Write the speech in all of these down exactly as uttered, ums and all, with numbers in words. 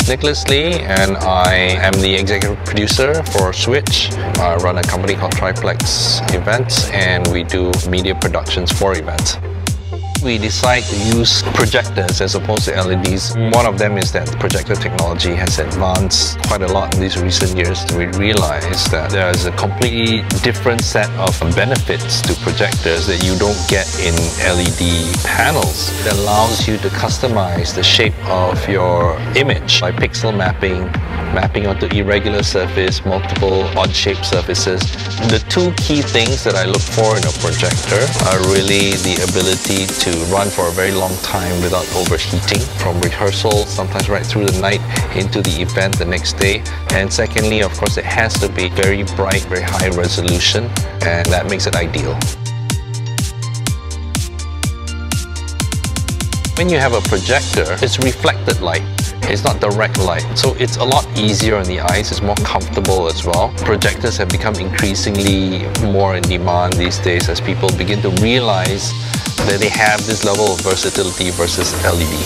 is Nicholas Lee, and I am the executive producer for Switch. I run a company called Triplex Events, and we do media productions for events. We decide to use projectors as opposed to L E Ds. One of them is that projector technology has advanced quite a lot in these recent years. We realized that there is a completely different set of benefits to projectors that you don't get in L E D panels. It allows you to customize the shape of your image by pixel mapping, mapping onto irregular surface, multiple odd-shaped surfaces. The two key things that I look for in a projector are really the ability to run for a very long time without overheating, from rehearsal, sometimes right through the night, into the event the next day. And secondly, of course, it has to be very bright, very high resolution, and that makes it ideal. When you have a projector, it's reflected light. It's not direct light, so it's a lot easier on the eyes, it's more comfortable as well. Projectors have become increasingly more in demand these days as people begin to realize that they have this level of versatility versus L E D.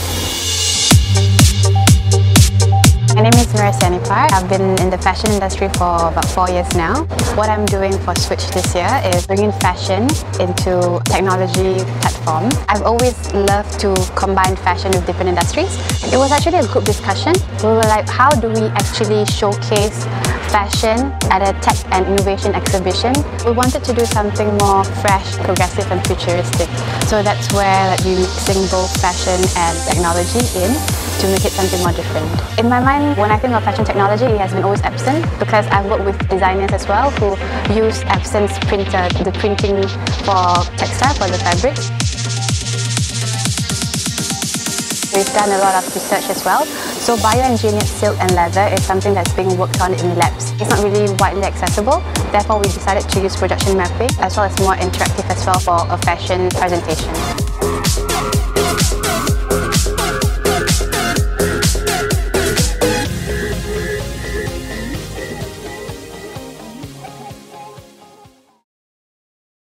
My name is Mira Senipar. I've been in the fashion industry for about four years now. What I'm doing for Switch this year is bringing fashion into technology platforms. I've always loved to combine fashion with different industries. It was actually a group discussion. We were like, how do we actually showcase fashion at a tech and innovation exhibition? We wanted to do something more fresh, progressive and futuristic. So that's where like, we're mixing both fashion and technology in to make it something more different. In my mind, when I think of fashion technology, it has been always Epson, because I've worked with designers as well who use Epson's printer, the printing for textile, for the fabrics. We've done a lot of research as well. So bioengineered silk and leather is something that's being worked on in labs. It's not really widely accessible, therefore we decided to use projection mapping as well as more interactive as well for a fashion presentation.